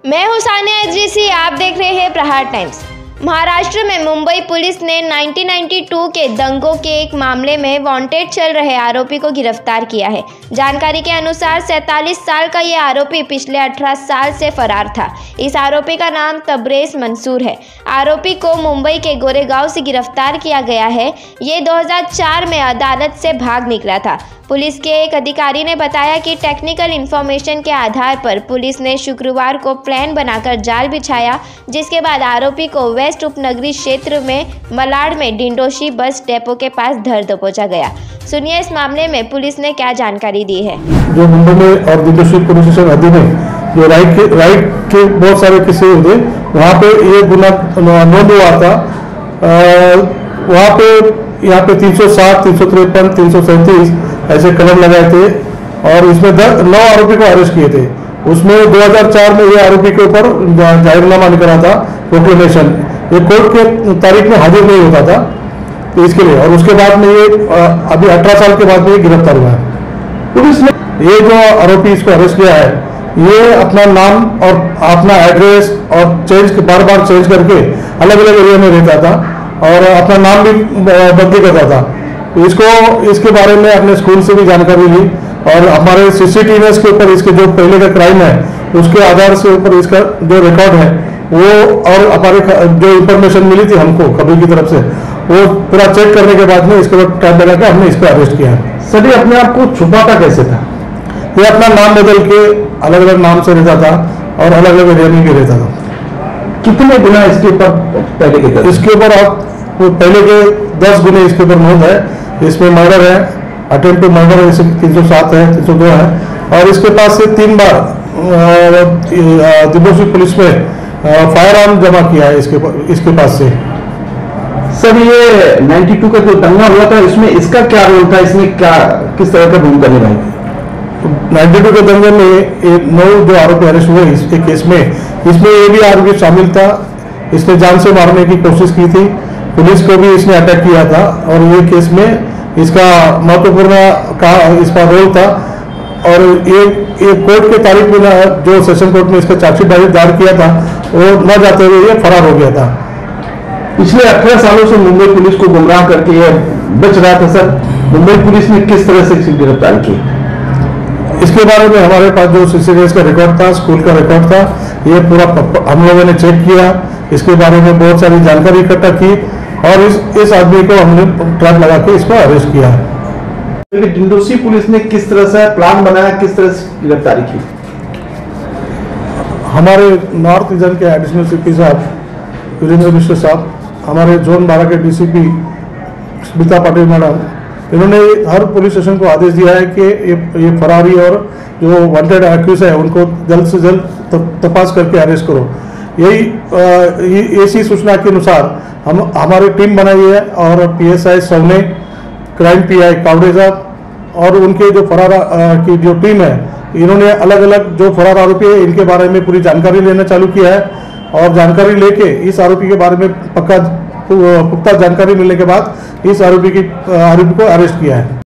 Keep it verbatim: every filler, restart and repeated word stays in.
मैं हूं सानिया इद्रीसी, आप देख रहे हैं प्रहार टाइम्स। महाराष्ट्र में मुंबई पुलिस ने उन्नीस सौ बानवे के दंगों के एक मामले में वांटेड चल रहे आरोपी को गिरफ्तार किया है। जानकारी के अनुसार सैंतालीस साल का ये आरोपी पिछले अठारह साल से फरार था। इस आरोपी का नाम तबरेज़ मंसूर है। आरोपी को मुंबई के गोरेगांव से गिरफ्तार किया गया है। ये दो हज़ार चार में अदालत से भाग निकला था। पुलिस के एक अधिकारी ने बताया कि टेक्निकल इन्फॉर्मेशन के आधार पर पुलिस ने शुक्रवार को प्लान बनाकर जाल बिछाया, जिसके बाद आरोपी को वेस्ट उपनगरीय क्षेत्र में मलाड में डिंडोशी बस डेपो के पास धर दबोचा गया। सुनिए इस मामले में पुलिस ने क्या जानकारी दी है। जो मुंबई में और डिंडोशी पुलिस स्टेशन अधीन में जो राइट के राइट के बहुत सारे किस्से हुए, वहाँ पे ये गुना नोंद हुआ था। वहाँ पे यहाँ पे तीन सौ सात, तीन सौ तिरपन, तीन सौ सैंतीस ऐसे कलम लगाए थे और इसमें नौ आरोपी को अरेस्ट किए थे। उसमें दो हज़ार चार में ये आरोपी के ऊपर जाहिरनामा निकला था, प्रोक्लेमेशन। ये कोर्ट के तारीख में हाजिर नहीं होता था तो इसके लिए, और उसके बाद में ये अभी अठारह साल के बाद में ये गिरफ्तार हुआ है। पुलिस ने ये जो आरोपी इसको अरेस्ट किया है, ये अपना नाम और अपना एड्रेस और चेंज बार बार चेंज करके अलग अलग एरिया में रहता था और अपना नाम भी बदली करता था। इसको इसके बारे में अपने स्कूल से भी जानकारी ली और हमारे सीसीटीवी के ऊपर इसके जो पहले का क्राइम है उसके आधार से ऊपर इसका जो रिकॉर्ड है वो, और हमारे जो इंफॉर्मेशन मिली थी हमको खबर की तरफ से, वो पूरा चेक करने के बाद में इसके बाद टाइम लगा के हमने इसको अरेस्ट किया है। सर ये अपने आप को छुपाता कैसे था? ये अपना नाम बदल के अलग अलग नाम से रहता था और अलग अलग एरिया में भी रहता था। कितने गुना इसके ऊपर पहले के? इसके ऊपर आप पहले के दस गुने इसके ऊपर नोंद है। इसमें मर्डर है, अटेम्प्ट टू मर्डर है, तीन सौ सात है, तीन सौ दो है, और इसके पास से तीन बार डिंडोशी पुलिस में फायर आर्म जमा किया है इसके इसके पास से। सर ये बानवे का जो दंगा हुआ था इसमें इसका क्या रोल था? इसमें क्या किस तरह का भूमिका निभाई? बानवे के दंगे में नौ जो आरोपी अरेस्ट हुए इस केस में, इसमें ये भी आरोपी शामिल था। इसने जान से मारने की कोशिश की थी, पुलिस को भी इसने अटैक किया था और ये केस में इसका महत्वपूर्ण का इसका रोल था। और ये ये कोर्ट के तारीख में जो सेशन कोर्ट में इसका चार्जशीट दायर किया था वो न जाते हुए ये फरार हो गया था। पिछले अठारह सालों से मुंबई पुलिस को गुमराह करके ये बच रहा था। सर मुंबई पुलिस ने किस तरह से गिरफ्तार की? इसके बारे में हमारे पास जो सीसीटीवी का रिकॉर्ड था, स्कूल का रिकॉर्ड था, ये पूरा हम लोगों ने चेक किया। इसके बारे में बहुत सारी जानकारी इकट्ठा की और इस इस आदमी को हमने ट्रैप लगा के इसको अरेस्ट किया है। डिंडोशी पुलिस ने किस तरह से प्लान बनाया, किस तरह से गिरफ्तारी की? हमारे नॉर्थ रीजन के एडिशनल सीपी साहब वीरेंद्र मिश्र साहब, हमारे जोन बारह के डीसीपी स्मिता पाटिल मैडम, इन्होंने हर पुलिस स्टेशन को आदेश दिया है कि ये ये फरारी और जो वांटेड एक्यूज है उनको जल्द से जल्द तपास करके अरेस्ट करो। यही ऐसी सूचना के अनुसार हम हमारी टीम बनाई है और PSI Saune, crime PI Kavadeja और उनके जो फरार की जो टीम है, इन्होंने अलग अलग जो फरार आरोपी है इनके बारे में पूरी जानकारी लेना चालू किया है और जानकारी लेके इस आरोपी के बारे में पक्का पुख्ता जानकारी मिलने के बाद इस आरोपी की आरोपी को अरेस्ट किया है।